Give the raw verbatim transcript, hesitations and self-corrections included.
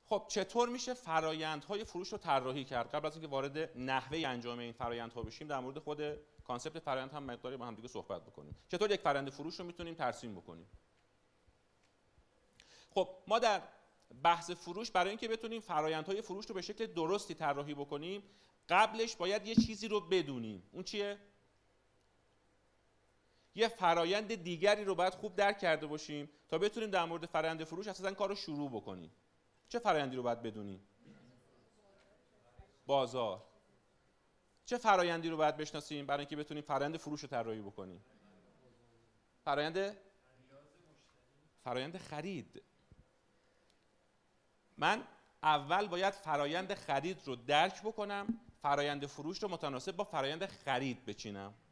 خب چطور میشه فرایندهای فروش رو طراحی کرد؟ قبل از اینکه وارد نحوه انجام این فرایندها بشیم، در مورد خود کانسپت فرایند هم مقداری با هم دیگه صحبت بکنیم. چطور یک فرآیند فروش رو میتونیم ترسیم بکنیم؟ خب ما در بحث فروش برای اینکه بتونیم فرایندهای فروش رو به شکل درستی طراحی بکنیم، قبلش باید یه چیزی رو بدونیم. اون چیه؟ یه فرایند دیگری رو باید خوب درک کرده باشیم تا بتونیم در مورد فرایند فروش اساساً کار رو شروع بکنیم. چه فرایندی رو باید بدونیم؟ بازار. چه فرایندی رو باید بشناسیم برای اینکه بتونیم فرایند فروش رو طراحی بکنیم؟ فرایند فرایند خرید. من اول باید فرایند خرید رو درک بکنم، فرایند فروش رو متناسب با فرایند خرید بچینم.